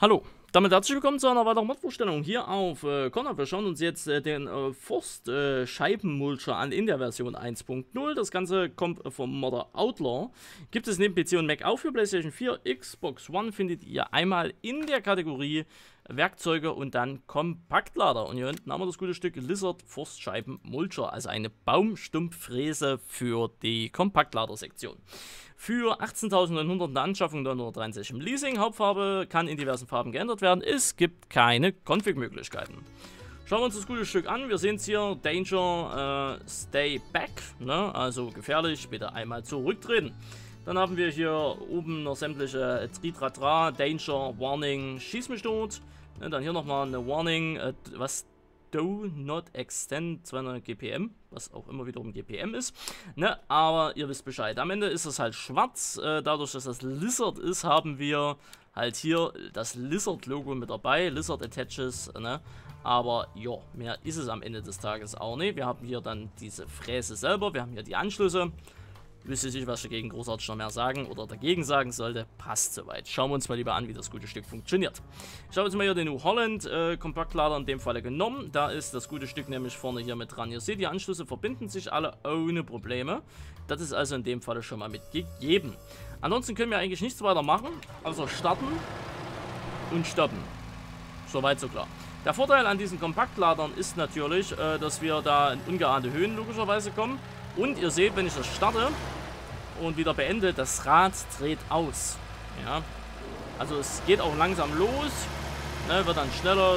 Hallo, damit herzlich willkommen zu einer weiteren Mod-Vorstellung hier auf Connor. Wir schauen uns jetzt den Forst-Scheibenmulcher an in der Version 1.0. Das Ganze kommt vom Modder Outlaw. Gibt es neben PC und Mac auch für PlayStation 4, Xbox One findet ihr einmal in der Kategorie Werkzeuge und dann Kompaktlader. Und hier hinten haben wir das gute Stück Lizard Forstscheibenmulcher, also eine Baumstumpffräse für die Kompaktlader-Sektion. Für 18.900 in der Anschaffung, 963 im Leasing. Hauptfarbe kann in diversen Farben geändert werden. Es gibt keine Config-Möglichkeiten. Schauen wir uns das gute Stück an. Wir sehen es hier, Danger, Stay Back, ne? Also gefährlich, bitte einmal zurücktreten. Dann haben wir hier oben noch sämtliche Tritratra, Danger, Warning, Schieß mich tot. Ne? Dann hier nochmal eine Warning, was Do not extend 200 GPM, was auch immer wiederum GPM ist, ne? Aber ihr wisst Bescheid. Am Ende ist es halt schwarz, dadurch, dass das Lizard ist, haben wir halt hier das Lizard-Logo mit dabei, Lizard Attaches, ne? Aber ja, mehr ist es am Ende des Tages auch nicht. Wir haben hier dann diese Fräse selber, wir haben hier die Anschlüsse. Wüsste ich nicht, was ich dagegen großartig noch mehr sagen oder dagegen sagen sollte. Passt soweit. Schauen wir uns mal lieber an, wie das gute Stück funktioniert. Ich habe jetzt mal hier den New Holland Kompaktlader in dem Falle genommen. Da ist das gute Stück nämlich vorne hier mit dran. Ihr seht, die Anschlüsse verbinden sich alle ohne Probleme. Das ist also in dem Falle schon mal mitgegeben. Ansonsten können wir eigentlich nichts weiter machen, außer starten und stoppen. Soweit so klar. Der Vorteil an diesen Kompaktladern ist natürlich, dass wir da in ungeahnte Höhen logischerweise kommen. Und ihr seht, wenn ich das starte und wieder beende, das Rad dreht aus. Ja, also es geht auch langsam los, ne, wird dann schneller.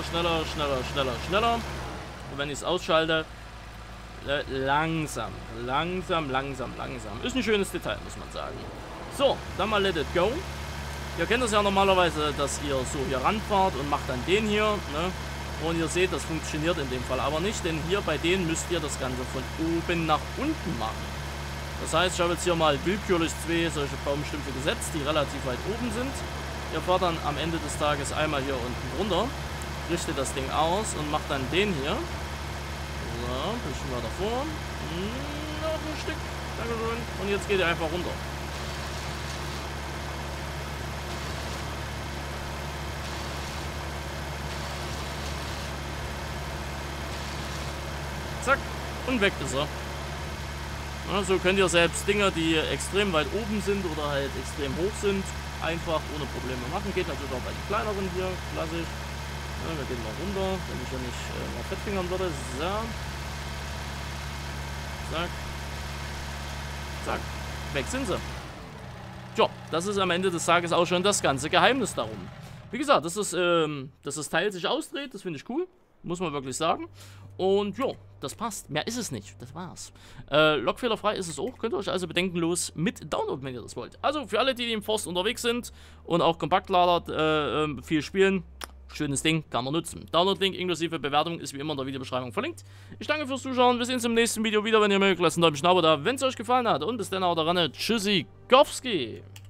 Und wenn ich es ausschalte, langsam. Ist ein schönes Detail, muss man sagen. So, dann mal let it go. Ihr kennt das ja normalerweise, dass ihr so hier ranfahrt und macht dann den hier, ne? Und ihr seht, das funktioniert in dem Fall aber nicht, denn hier bei denen müsst ihr das Ganze von oben nach unten machen. Das heißt, ich habe jetzt hier mal willkürlich zwei solche Baumstümpfe gesetzt, die relativ weit oben sind. Ihr fahrt dann am Ende des Tages einmal hier unten runter, richtet das Ding aus und macht dann den hier. So, ein bisschen weiter vor. Noch ein Stück. Dankeschön. Und jetzt geht ihr einfach runter. Zack, und weg ist er. Ja, so könnt ihr selbst Dinger, die extrem weit oben sind oder halt extrem hoch sind, einfach ohne Probleme machen. Geht natürlich auch bei den kleineren hier, klassisch. Ja, wir gehen mal runter, wenn ich ja nicht mal fettfingern würde. So. Zack. Zack. Weg sind sie. Tja, das ist am Ende des Tages auch schon das ganze Geheimnis darum. Wie gesagt, dass das Teil sich ausdreht, das finde ich cool. Muss man wirklich sagen. Und ja, das passt. Mehr ist es nicht. Das war's. Logfehlerfrei ist es auch. Könnt ihr euch also bedenkenlos mit downloaden, wenn ihr das wollt. Also für alle, die im Forst unterwegs sind und auch Kompaktlader viel spielen, schönes Ding, kann man nutzen. Download-Link inklusive Bewertung ist wie immer in der Videobeschreibung verlinkt. Ich danke fürs Zuschauen. Wir sehen uns im nächsten Video wieder. Wenn ihr mögt, lasst ein Däumchen da, wenn es euch gefallen hat. Und bis dann auch daran. Tschüssikowski.